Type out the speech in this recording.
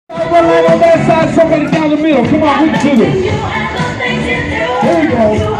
Everybody right on that side, somebody down the middle. Come on, we can do this. Here we go.